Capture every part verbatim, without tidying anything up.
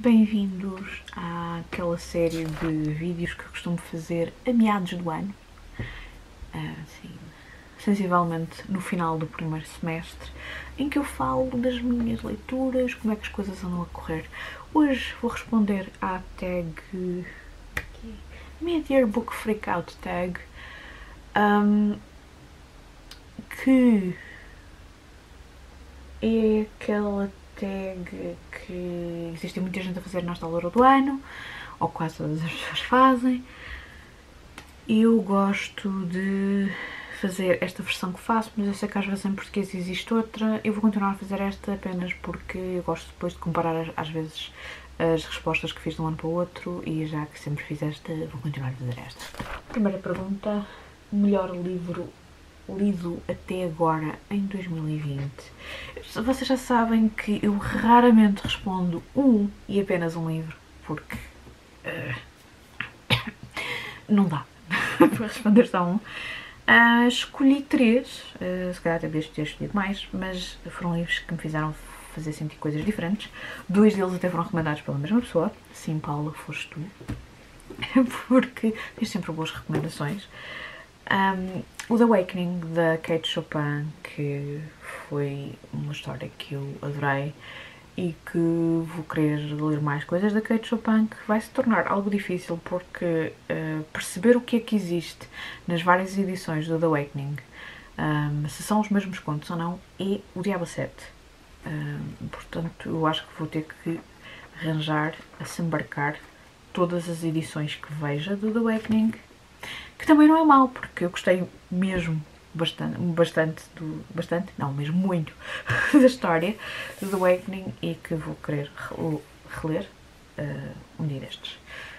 Bem-vindos àquela série de vídeos que eu costumo fazer a meados do ano, assim, sensivelmente no final do primeiro semestre, em que eu falo das minhas leituras, como é que as coisas andam a correr. Hoje vou responder à tag Mid-Year Book Freakout tag, um, que é aquela tag que existe muita gente a fazer nesta altura do ano, ou quase todas as pessoas fazem. Eu gosto de fazer esta versão que faço, mas eu sei que às vezes em português existe outra. Eu vou continuar a fazer esta apenas porque eu gosto depois de comparar às vezes as respostas que fiz de um ano para o outro, e já que sempre fiz esta, vou continuar a fazer esta. Primeira pergunta: melhor livro lido até agora em dois mil e vinte. Vocês já sabem que eu raramente respondo um e apenas um livro, porque uh, não dá para responder só um. Uh, escolhi três, uh, se calhar até devo ter escolhido mais, mas foram livros que me fizeram fazer sentir coisas diferentes. Dois deles até foram recomendados pela mesma pessoa. Sim, Paula, foste tu. Porque tens sempre boas recomendações. Um, o The Awakening, da Kate Chopin, que foi uma história que eu adorei e que vou querer ler mais coisas da Kate Chopin, que vai se tornar algo difícil porque uh, perceber o que é que existe nas várias edições do The Awakening, um, se são os mesmos contos ou não, é o diabo sete. Um, portanto, eu acho que vou ter que arranjar, assembarcar todas as edições que veja do The Awakening, que também não é mau, porque eu gostei mesmo bastante, bastante, do, bastante, não, mesmo muito, da história do The Awakening, e que vou querer reler uh, um dia destes.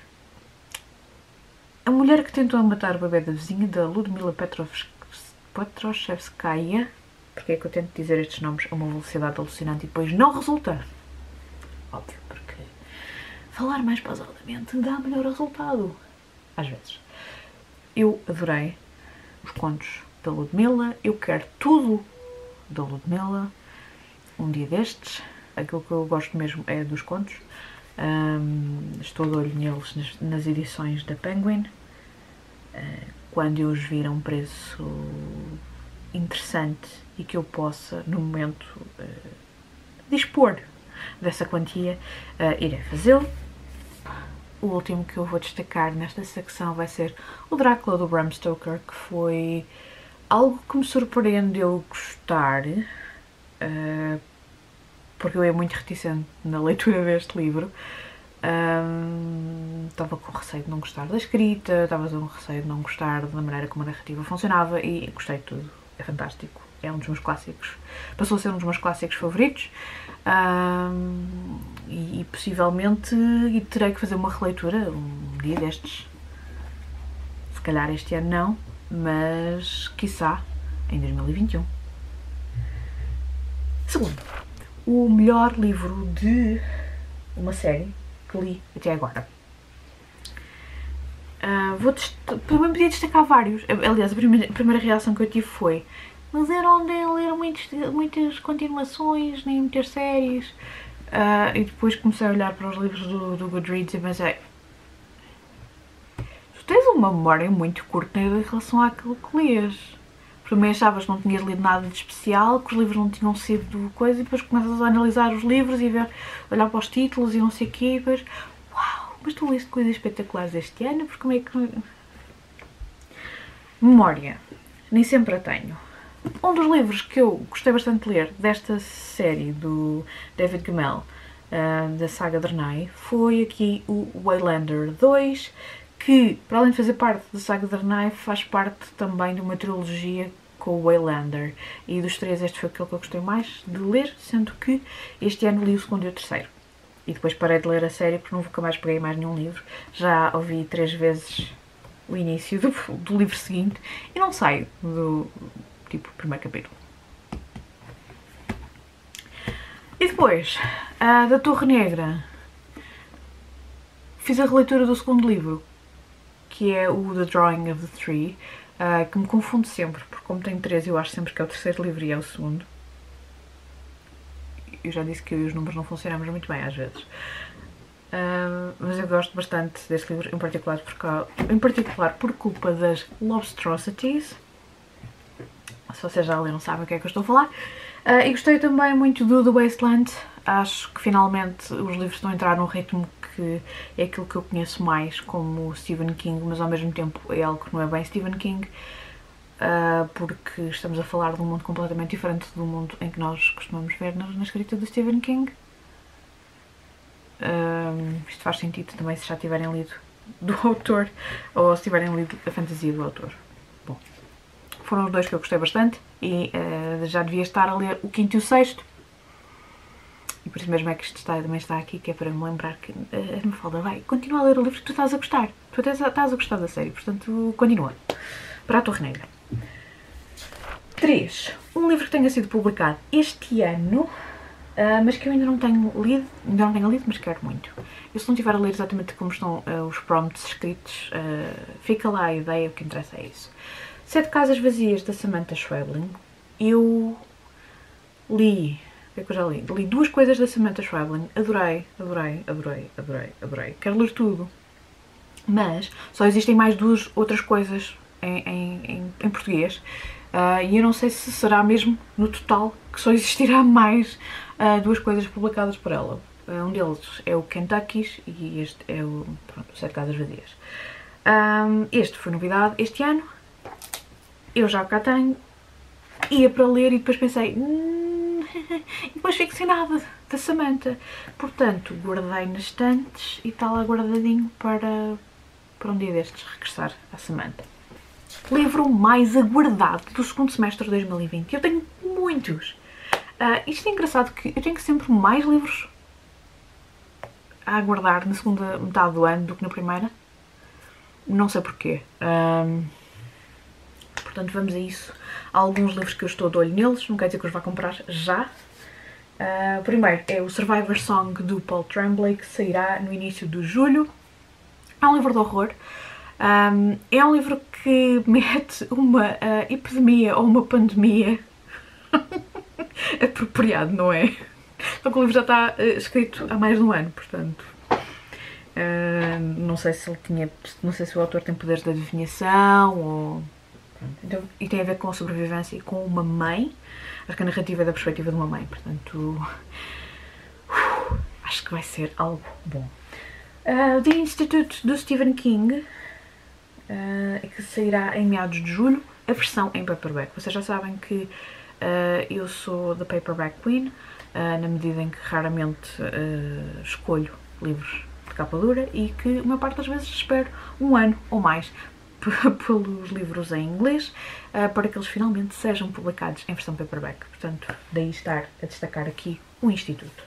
A Mulher que Tentou Matar o Bebê da Vizinha, da Ludmila Petroshevskaya. Porque é que eu tento dizer estes nomes a uma velocidade alucinante e depois não resulta? Óbvio, porque falar mais pausadamente dá melhor resultado. Às vezes. Eu adorei os contos da Ludmila, eu quero tudo da Ludmila um dia destes. Aquilo que eu gosto mesmo é dos contos. Um, estou de olho neles nas, nas edições da Penguin. Uh, quando eu os vir a um preço interessante e que eu possa, no momento, uh, dispor dessa quantia, uh, irei fazê-lo. O último que eu vou destacar nesta secção vai ser o Drácula, do Bram Stoker, que foi algo que me surpreendeu gostar, uh, porque eu ia muito reticente na leitura deste livro. Um, estava com receio de não gostar da escrita, estava com receio de não gostar da maneira como a narrativa funcionava, e gostei de tudo. É fantástico, é um dos meus clássicos, passou a ser um dos meus clássicos favoritos. Um, e, e possivelmente e terei que fazer uma releitura um dia destes, se calhar este ano não, mas quiçá em dois mil e vinte e um. Segundo, o melhor livro de uma série que li até agora. Uh, vou primeiro podia destacar vários. Aliás, a primeira, a primeira reação que eu tive foi: mas era onde eu ler muitos, muitas continuações, nem muitas séries. Uh, e depois comecei a olhar para os livros do, do Goodreads e pensei: tu tens uma memória muito curta em relação àquilo que lês. Primeiro achavas que não tinhas lido nada de especial, que os livros não tinham sido coisa, e depois começas a analisar os livros e ver, olhar para os títulos e não sei o quê, e depois, uau, mas tu leste coisas espetaculares este ano, porque como é que... Memória, nem sempre a tenho. Um dos livros que eu gostei bastante de ler desta série do David Gemmell, uh, da saga Drenai, foi aqui o Waylander dois, que, para além de fazer parte da saga Drenai, faz parte também de uma trilogia com o Waylander. E dos três, este foi aquele que eu gostei mais de ler, sendo que este ano li o segundo e o terceiro. E depois parei de ler a série porque nunca mais peguei mais nenhum livro. Já ouvi três vezes o início do, do livro seguinte e não saio do tipo primeiro capítulo. E depois, uh, da Torre Negra, fiz a releitura do segundo livro, que é o The Drawing of the Tree, uh, que me confunde sempre, porque como tenho três, eu acho sempre que é o terceiro livro e é o segundo. Eu já disse que os números não funcionamos muito bem às vezes. Uh, mas eu gosto bastante deste livro, em particular por, causa, em particular por culpa das Lobstrosities. Se vocês já leram, sabem o que é que eu estou a falar. Uh, e gostei também muito do The Wasteland. Acho que finalmente os livros estão a entrar num ritmo que é aquilo que eu conheço mais como Stephen King, mas ao mesmo tempo é algo que não é bem Stephen King, uh, porque estamos a falar de um mundo completamente diferente do mundo em que nós costumamos ver na, na escrita do Stephen King. Um, isto faz sentido também se já tiverem lido do autor ou se tiverem lido a fantasia do autor. Bom, foram os dois que eu gostei bastante e uh, já devia estar a ler o quinto e o sexto. E por isso mesmo é que isto está, também está aqui, que é para me lembrar que uh, a Mafalda vai, continua a ler o livro que tu estás a gostar. Tu até estás a gostar da série, portanto, continua. Para a Torre Negra. três. Um livro que tenha sido publicado este ano, uh, mas que eu ainda não tenho lido, ainda não tenho lido, mas quero muito. Eu se não estiver a ler exatamente como estão uh, os prompts escritos, uh, fica lá a ideia, o que interessa é isso. Sete Casas Vazias, da Samantha Schweblin. Eu li... O que é que eu já li? Li duas coisas da Samantha Schweblin, adorei, adorei, adorei, adorei, adorei. Quero ler tudo, mas só existem mais duas outras coisas em, em, em, em português uh, e eu não sei se será mesmo no total que só existirá mais uh, duas coisas publicadas por ela. Uh, um deles é o Kentucky's e este é o pronto, Sete Casas Vazias. Um, este foi novidade este ano, eu já cá tenho, ia para ler e depois pensei... Hum, e depois fico sem nada da Samantha. Portanto, guardei nas estantes e está lá guardadinho para, para um dia destes regressar à Samantha. Livro mais aguardado do segundo semestre de dois mil e vinte. Eu tenho muitos. Uh, isto é engraçado que eu tenho sempre mais livros a aguardar na segunda metade do ano do que na primeira. Não sei porquê. Um, portanto, vamos a isso. Há alguns livros que eu estou de olho neles, não quer dizer que os vá comprar já. Uh, primeiro é o Survivor Song do Paul Tremblay, que sairá no início de julho. É um livro de horror. Um, é um livro que mete uma uh, epidemia ou uma pandemia apropriado, não é? Então o livro já está uh, escrito há mais de um ano, portanto... Uh, não sei se ele tinha... Não sei se o autor tem poderes de adivinhação ou... Então, e tem a ver com a sobrevivência e com uma mãe. Acho que a narrativa é da perspectiva de uma mãe, portanto uh, acho que vai ser algo bom. Uh, The Institute do Stephen King, uh, que sairá em meados de julho, a versão em paperback. Vocês já sabem que uh, eu sou da Paperback Queen, uh, na medida em que raramente uh, escolho livros de capa dura e que a maior parte das vezes espero um ano ou mais pelos livros em inglês, uh, para que eles finalmente sejam publicados em versão paperback. Portanto, daí estar a destacar aqui o Instituto.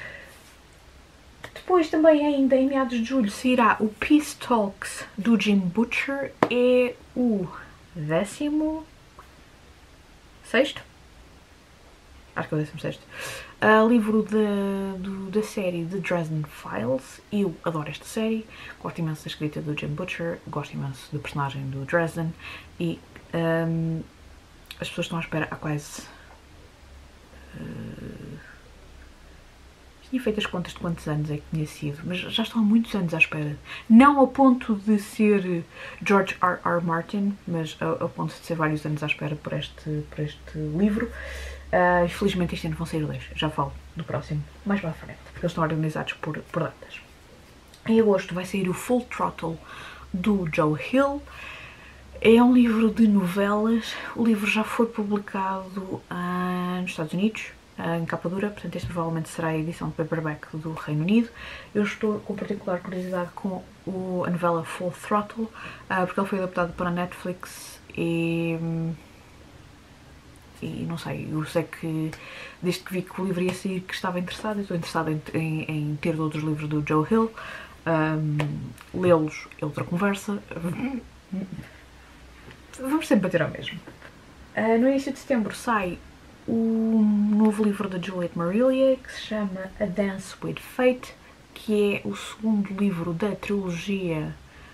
Depois, também ainda em meados de julho, sairá o Peace Talks do Jim Butcher. É o décimo sexto? Acho que é o décimo sexto. Uh, livro da, do, da série The Dresden Files. Eu adoro esta série, gosto imenso da escrita do Jim Butcher, gosto imenso do personagem do Dresden e um, as pessoas estão à espera há quase... Uh, tinha feito as contas de quantos anos é que tinha sido, mas já estão há muitos anos à espera. Não ao ponto de ser George R R Martin, mas ao, ao ponto de ser vários anos à espera por este, por este livro. Uh, infelizmente este ano vão sair dois, já falo do próximo mais para a frente, porque eles estão organizados por, por datas. Em agosto vai sair o Full Throttle do Joe Hill. É um livro de novelas, o livro já foi publicado uh, nos Estados Unidos, uh, em capa dura, portanto este provavelmente será a edição de paperback do Reino Unido. Eu estou com particular curiosidade com o, a novela Full Throttle, uh, porque ele foi adaptado para a Netflix e... E não sei, eu sei que desde que vi que o livro ia sair que estava interessada, estou interessada em, em, em ter outros livros do Joe Hill, um, lê-los é outra conversa, vamos sempre bater ao mesmo. Uh, no início de setembro sai o novo livro da Juliet Marília, que se chama A Dance with Fate, que é o segundo livro da trilogia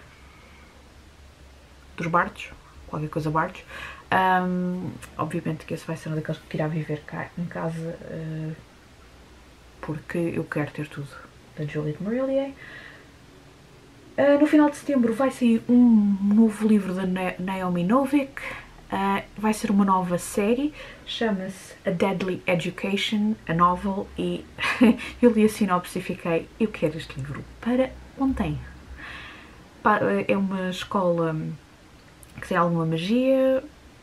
dos Bardos, qualquer coisa Bardos. Um, obviamente que esse vai ser um daqueles que irá viver cá em casa, uh, porque eu quero ter tudo da Juliette Marillier. Uh, no final de setembro vai sair um novo livro da Naomi Novik. Uh, vai ser uma nova série, chama-se A Deadly Education, a novel, e eu li a sinopse e fiquei, eu quero este livro para ontem. É uma escola que tem alguma magia,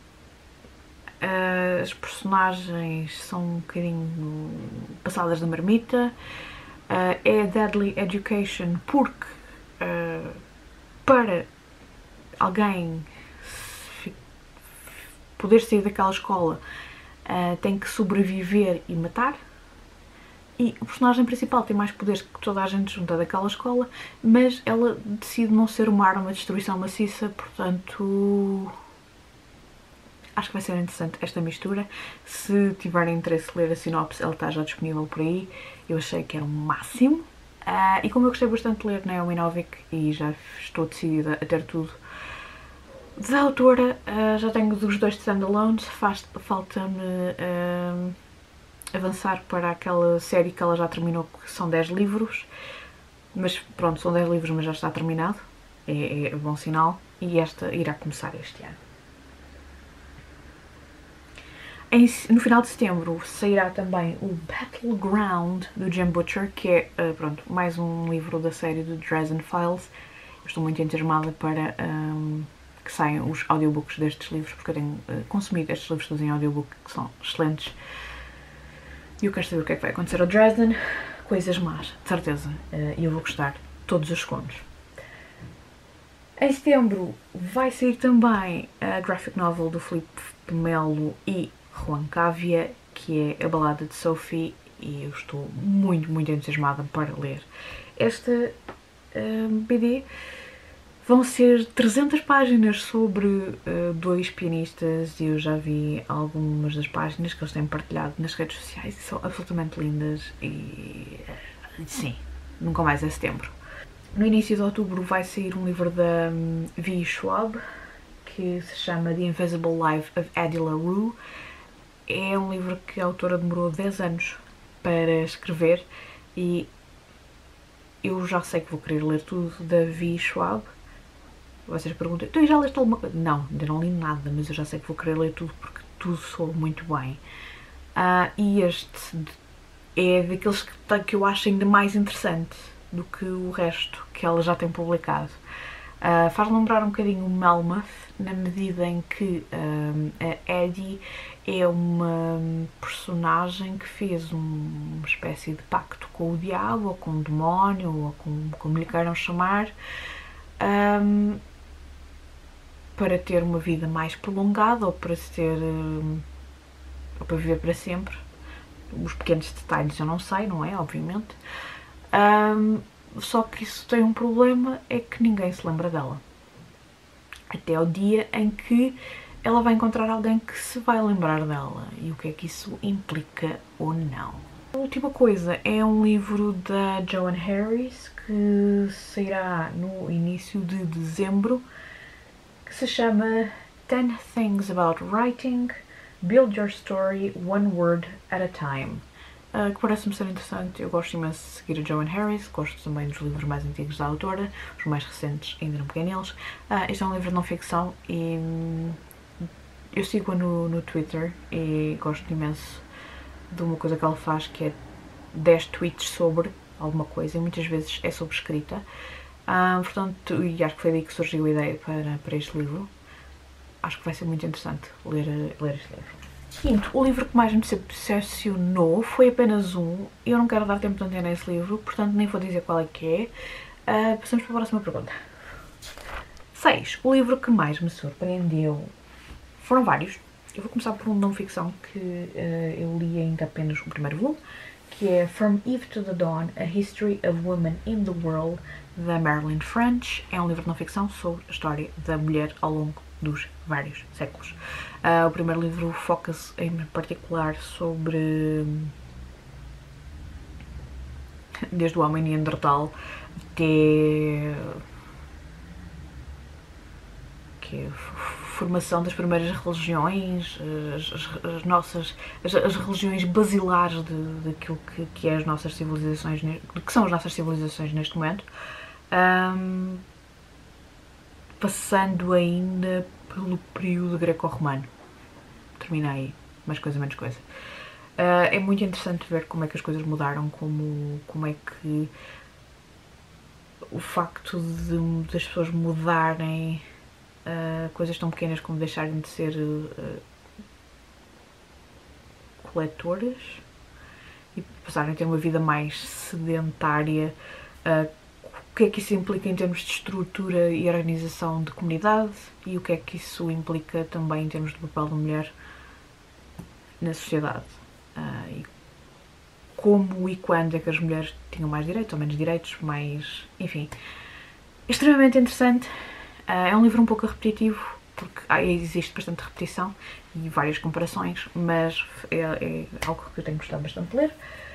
uh, as personagens são um bocadinho passadas da marmita, uh, é a Deadly Education porque uh, para alguém poder sair daquela escola uh, tem que sobreviver e matar, e o personagem principal tem mais poderes que toda a gente junta daquela escola, mas ela decide não ser uma arma de destruição maciça, portanto acho que vai ser interessante esta mistura. Se tiverem interesse em ler a sinopse, ela está já disponível por aí, eu achei que era o máximo. Uh, e como eu gostei bastante de ler Naomi Novik e já estou decidida a ter tudo da autora, uh, já tenho dos dois standalones, falta-me uh, avançar para aquela série que ela já terminou, que são dez livros, mas pronto, são dez livros, mas já está terminado, é, é bom sinal, e esta irá começar este ano. Em, no final de setembro sairá também o Battleground, do Jim Butcher, que é, uh, pronto, mais um livro da série do Dresden Files. Eu estou muito entusiasmada para um, que saiam os audiobooks destes livros, porque eu tenho uh, consumido estes livros todos em audiobook, que são excelentes. E eu quero saber o que é que vai acontecer ao Dresden. Coisas más, de certeza, uh, e eu vou gostar todos os segundos. Em setembro vai sair também a graphic novel do Filipe Melo e Juan Cavia, que é A Balada de Sophie, e eu estou muito, muito entusiasmada para ler esta uh, B D. Vão ser trezentas páginas sobre uh, dois pianistas, e eu já vi algumas das páginas que eles têm partilhado nas redes sociais e são absolutamente lindas, e uh, sim, nunca mais é setembro. No início de outubro vai sair um livro da um, V. Schwab, que se chama The Invisible Life of Addie LaRue. É um livro que a autora demorou dez anos para escrever, e eu já sei que vou querer ler tudo da V. Schwab. Vocês perguntam, então já leste alguma coisa? Não, ainda não li nada, mas eu já sei que vou querer ler tudo porque tudo soa muito bem. Uh, e este é daqueles que, que eu acho ainda mais interessante do que o resto que ela já tem publicado. Uh, faz lembrar um bocadinho o Melmoth, na medida em que um, a Addie é uma personagem que fez um, uma espécie de pacto com o diabo, ou com o demónio, ou com, como lhe queiram chamar, um, para ter uma vida mais prolongada, ou para ser um, ou para viver para sempre. Os pequenos detalhes eu não sei, não é? Obviamente. Um, só que isso tem um problema, é que ninguém se lembra dela. Até ao dia em que ela vai encontrar alguém que se vai lembrar dela, e o que é que isso implica ou não. A última coisa é um livro da Joanne Harris, que sairá no início de dezembro, que se chama ten things about Writing, Build Your Story One Word at a Time. Uh, que parece-me ser interessante. Eu gosto imenso de seguir a Joanne Harris, gosto também dos livros mais antigos da autora, os mais recentes ainda não peguei neles. Uh, este é um livro de não-ficção e hum, eu sigo-a no, no Twitter e gosto imenso de uma coisa que ela faz, que é dez tweets sobre alguma coisa, e muitas vezes é sobre escrita. Uh, portanto, e acho que foi daí que surgiu a ideia para, para este livro. Acho que vai ser muito interessante ler, ler este livro. Quinto, o livro que mais me decepcionou foi apenas um. Eu não quero dar tempo de antena a esse livro, portanto nem vou dizer qual é que é. Uh, passamos para a próxima pergunta. seis. O livro que mais me surpreendeu foram vários. Eu vou começar por um de não-ficção que uh, eu li ainda apenas o primeiro volume, que é From Eve to the Dawn, A History of Women in the World, da Marilyn French. É um livro de não-ficção sobre a história da mulher ao longo dos vários séculos. Uh, o primeiro livro foca-se em particular sobre desde o homem neandertal até que formação das primeiras religiões, as, as, as nossas, as, as religiões basilares de, daquilo que, que, é as nossas civilizações, que são as nossas civilizações neste momento, um, passando ainda pelo período greco-romano. Termina aí, mais coisa, menos coisa. Uh, é muito interessante ver como é que as coisas mudaram, como, como é que o facto de, das pessoas mudarem uh, coisas tão pequenas como deixarem de ser uh, coletoras e passarem a ter uma vida mais sedentária, uh, o que é que isso implica em termos de estrutura e organização de comunidade e o que é que isso implica também em termos do papel da mulher na sociedade. Uh, e como e quando é que as mulheres tinham mais direitos ou menos direitos, mais... enfim. É extremamente interessante. Uh, é um livro um pouco repetitivo, porque ah, existe bastante repetição e várias comparações, mas é, é algo que eu tenho gostado bastante de ler.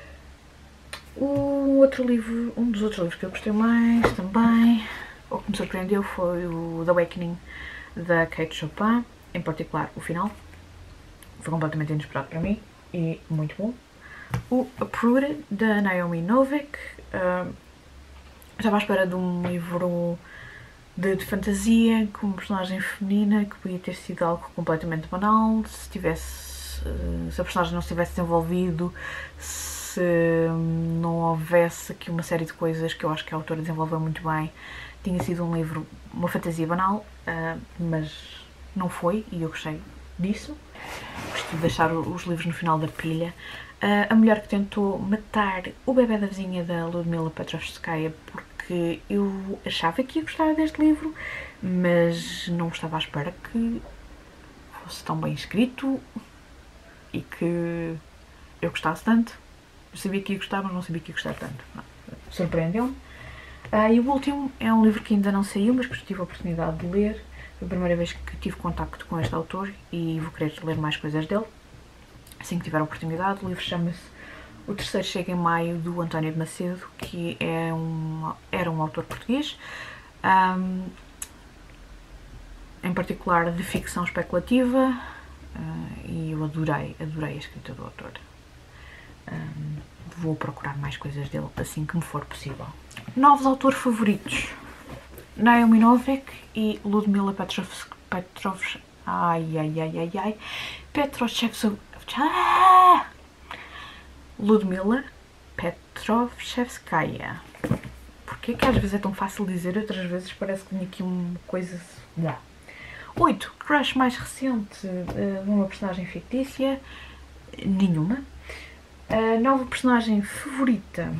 O outro livro, um dos outros livros que eu gostei mais também, ou que me surpreendeu, foi o The Awakening, da Kate Chopin, em particular o final. Foi completamente inesperado para mim e muito bom. O Uprooted, da Naomi Novik. Uh, estava à espera de um livro de, de fantasia com uma personagem feminina que podia ter sido algo completamente banal se, tivesse, uh, se a personagem não se tivesse desenvolvido, se não houvesse aqui uma série de coisas que eu acho que a autora desenvolveu muito bem. Tinha sido um livro, uma fantasia banal, uh, mas não foi e eu gostei disso. Gosto de deixar os livros no final da pilha. Uh, a Mulher que Tentou Matar o Bebé da Vizinha, da Ludmila Petrovskaya, porque eu achava que ia gostar deste livro, mas não estava à espera que fosse tão bem escrito e que eu gostasse tanto. Eu sabia que ia gostar, mas não sabia que ia gostar tanto. Surpreendeu-me. Uh, e o último é um livro que ainda não saiu, mas que tive a oportunidade de ler. Foi a primeira vez que tive contacto com este autor e vou querer ler mais coisas dele assim que tiver a oportunidade. O livro chama-se O Terceiro Chega em Maio, do António de Macedo, que é um, era um autor português, um, em particular de ficção especulativa, uh, e eu adorei, adorei a escrita do autor. Um, vou procurar mais coisas dele assim que me for possível. Novos autores favoritos: Naomi Novik e Ludmila Petrovsk, Petrovsk, ai ai ai ai ai, Petrovshevsov, ah! Ludmila Petrovskaya. Porquê que às vezes é tão fácil dizer e outras vezes parece que tenho aqui uma coisa... oito. Crush mais recente uh, de uma personagem fictícia? Nenhuma. Uh, nova personagem favorita?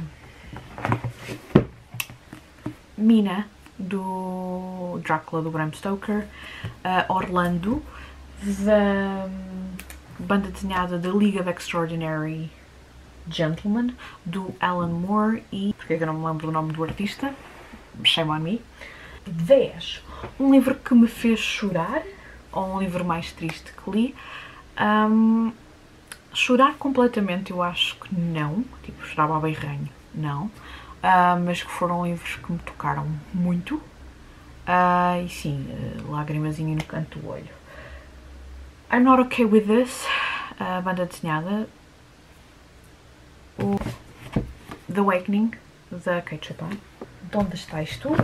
Mina, do Drácula, do Bram Stoker. Uh, Orlando, da um, banda desenhada da League of Extraordinary Gentlemen, do Alan Moore. E porque é que eu não me lembro do nome do artista? Shame on me. dez. Um livro que me fez chorar, ou um livro mais triste que li? Um, chorar completamente eu acho que não, tipo chorava a berranho, não, uh, mas que foram livros que me tocaram muito, uh, e sim, uh, lágrimazinha no canto do olho. I'm Not Okay With This, a banda desenhada. O The Awakening, da Kate Chopin. De Onde Estás Tu?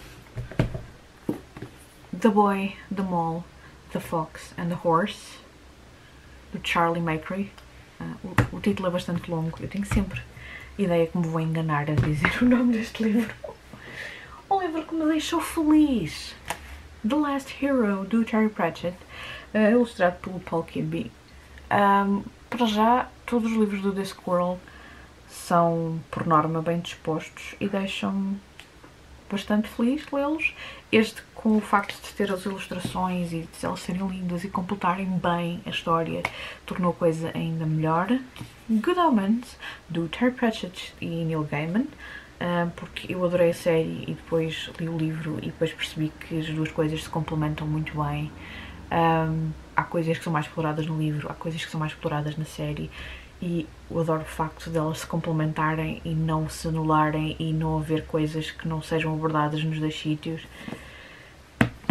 The Boy, The Mole, The Fox and the Horse, do Charlie Macri. Uh, o, o título é bastante longo, eu tenho sempre ideia que me vou enganar a dizer o nome deste livro. Um livro que me deixou feliz: The Last Hero, do Terry Pratchett, uh, ilustrado pelo Paul Kidby. Um, para já, todos os livros do Discworld são, por norma, bem dispostos e deixam-me bastante feliz de lê-los. Este, com o facto de ter as ilustrações e de elas serem lindas e completarem bem a história, tornou a coisa ainda melhor. Good Omens, do Terry Pratchett e Neil Gaiman, porque eu adorei a série e depois li o livro e depois percebi que as duas coisas se complementam muito bem. Há coisas que são mais exploradas no livro, há coisas que são mais exploradas na série, e eu adoro o facto de elas se complementarem e não se anularem e não haver coisas que não sejam abordadas nos dois sítios.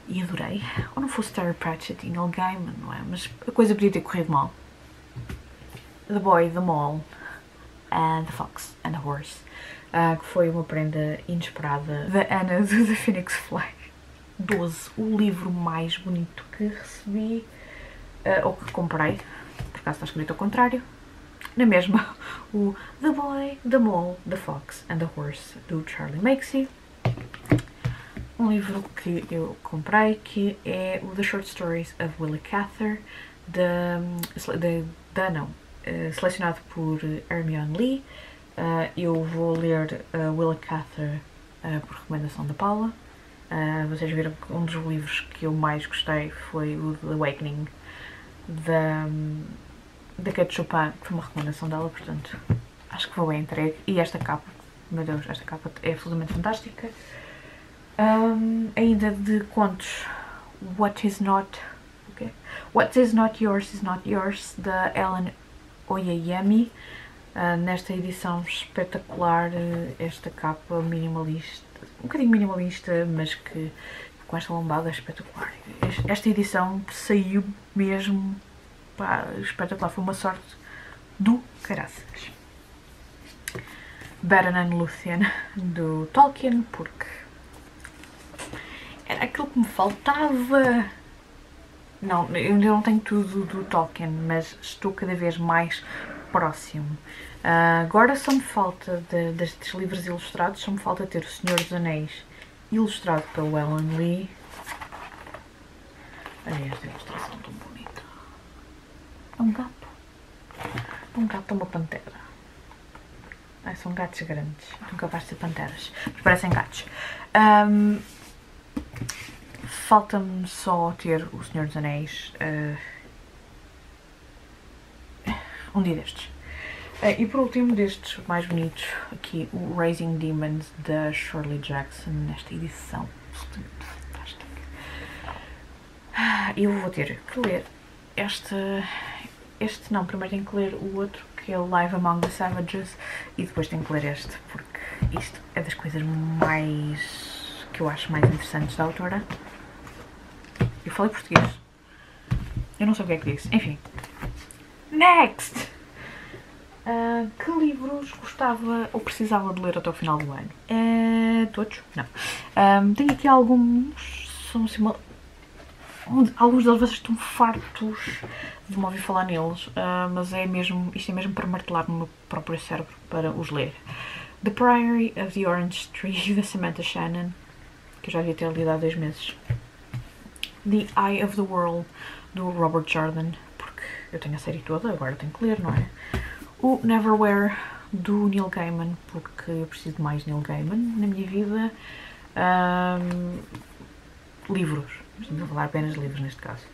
e adorei. Ou não fosse Terry Pratchett e Neil Gaiman, não é? Mas a coisa podia ter corrido mal. The Boy, The Mole, and The Fox and the Horse, uh, que foi uma prenda inesperada da Ana do The Phoenix Fly. doze, o livro mais bonito que recebi, uh, ou que comprei, por acaso está escrito ao contrário, na mesma, o The Boy, The Mole, The Fox and the Horse, do Charlie Mackesy. Um livro que eu comprei, que é o The Short Stories of Willa Cather, da, da não, uh, selecionado por Hermione Lee. Uh, eu vou ler uh, Willa Cather uh, por recomendação da Paula. Uh, vocês viram que um dos livros que eu mais gostei foi o The Awakening, da, da Kate Chopin, que foi uma recomendação dela, portanto acho que vou bem entregue. E esta capa, meu Deus, esta capa é absolutamente fantástica. Um, ainda de contos, What is Not okay. What is Not Yours is Not Yours, da Ellen Oyeyemi. Uh, nesta edição espetacular, uh, esta capa minimalista, um bocadinho minimalista, mas que com esta lombada espetacular. Esta edição saiu mesmo, pá, espetacular, foi uma sorte do caraças. Beren and Luthien, do Tolkien, porque era aquilo que me faltava. Não, eu ainda não tenho tudo do Tolkien, mas estou cada vez mais próximo. Uh, agora só me falta, de, destes livros ilustrados, só me falta ter O Senhor dos Anéis ilustrado pelo Ellen Lee. Olha esta ilustração tão bonita. É um gato. É um gato ou uma pantera. Ai, são gatos grandes. São capazes de ser panteras. Mas parecem gatos. Um, Falta-me só ter O Senhor dos Anéis. Uh, um dia destes. Uh, e por último, destes mais bonitos, aqui o Raising Demons, da Shirley Jackson, nesta edição absolutamente fantástica. Eu vou ter que ler este, este não, primeiro tenho que ler o outro, que é o Live Among the Savages, e depois tenho que ler este, porque isto é das coisas mais, que eu acho mais interessantes da autora. Eu falei português, eu não sei o que é que disse, enfim. Next! Uh, que livros gostava ou precisava de ler até o final do ano? Uh, todos? Não. Um, tenho aqui alguns. São assim, uma, alguns deles vocês estão fartos de me ouvir falar neles, uh, mas é mesmo, isto é mesmo para martelar no meu próprio cérebro para os ler. The Priory of the Orange Tree, da Samantha Shannon, que eu já devia ter lido há dois meses. The Eye of the World, do Robert Jordan, porque eu tenho a série toda, agora tenho que ler, não é? O Neverwhere, do Neil Gaiman, porque eu preciso de mais Neil Gaiman na minha vida. Um, livros. Estamos a falar apenas de livros neste caso.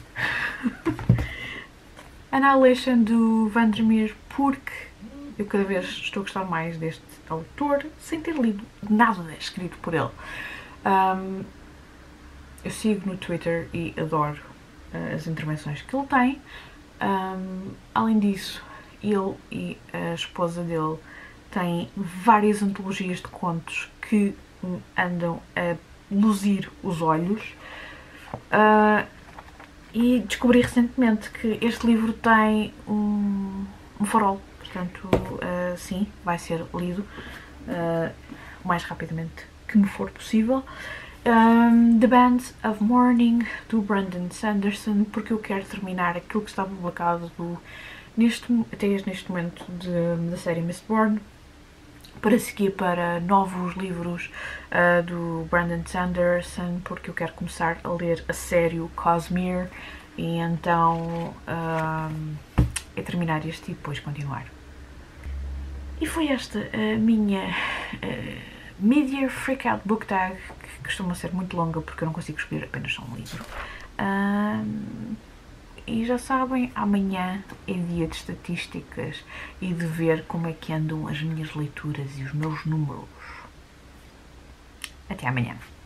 Annihilation, do Vandermeer, porque eu cada vez estou a gostar mais deste autor, sem ter lido nada escrito por ele. Um, eu sigo no Twitter e adoro uh, as intervenções que ele tem. Um, além disso, ele e a esposa dele têm várias antologias de contos que andam a luzir os olhos. Uh, e descobri recentemente que este livro tem um, um farol, portanto, uh, sim, vai ser lido uh, o mais rapidamente que me for possível. Um, The Bands of Mourning, do Brandon Sanderson, porque eu quero terminar aquilo que está publicado do Neste, até neste momento de, da série Mistborn, para seguir para novos livros uh, do Brandon Sanderson, porque eu quero começar a ler a sério Cosmere e então uh, é terminar este e depois continuar. E foi esta a minha uh, Mid-Year Freakout Book Tag, que costuma ser muito longa porque eu não consigo escolher apenas só um livro. Uh, E já sabem, amanhã é dia de estatísticas e de ver como é que andam as minhas leituras e os meus números. Até amanhã.